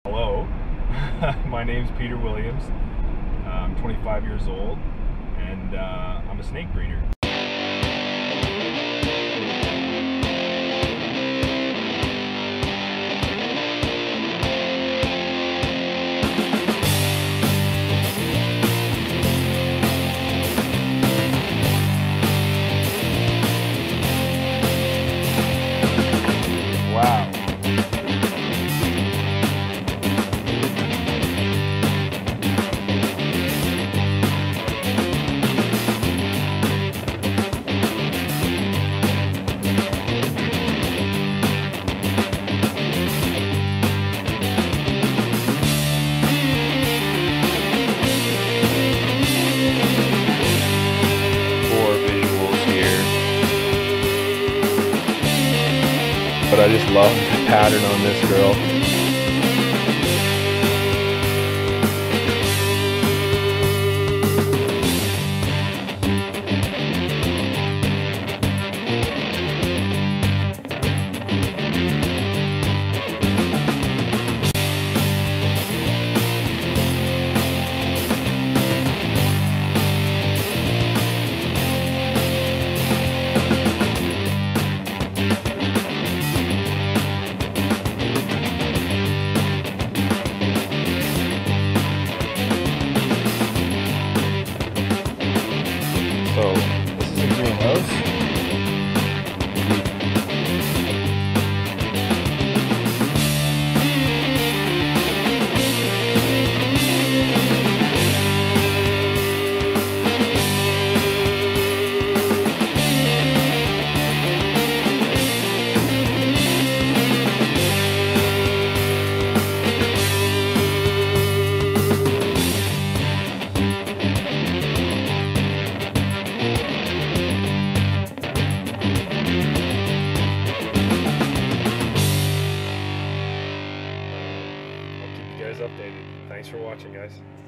Hello, my name's Peter Williams. I'm 25 years old and I'm a snake breeder. Wow. But I just love the pattern on this girl. So this is a greenhouse. Updated. Thanks for watching, guys.